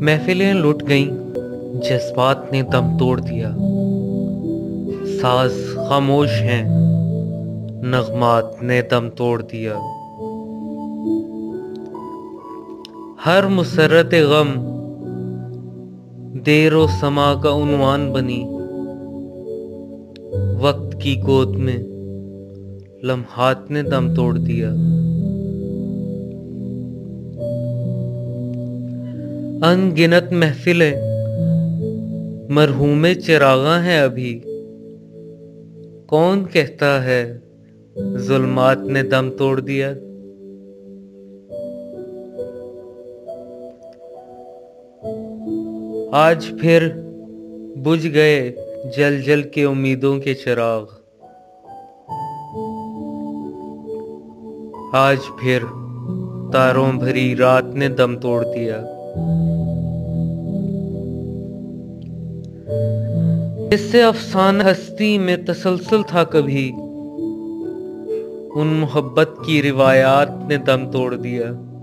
محفلیں لٹ گئیں، جذبات نے دم توڑ دیا، ساز خاموش ہیں، نغمات نے دم توڑ دیا۔ ہر مسرت غم دیر و سما کا عنوان بنی، وقت کی گود میں لمحات نے دم توڑ دیا۔ ان گنت محفلیں مرحوم چراغاں ہیں ابھی، کون کہتا ہے ظلمات نے دم توڑ دیا۔ آج پھر بجھ گئے جل جل کے امیدوں کے چراغ، آج پھر تاروں بھری رات نے دم توڑ دیا۔ اس سے افسانہ ہستی میں تسلسل تھا کبھی، ان محبت کی روایات نے دم توڑ دیا۔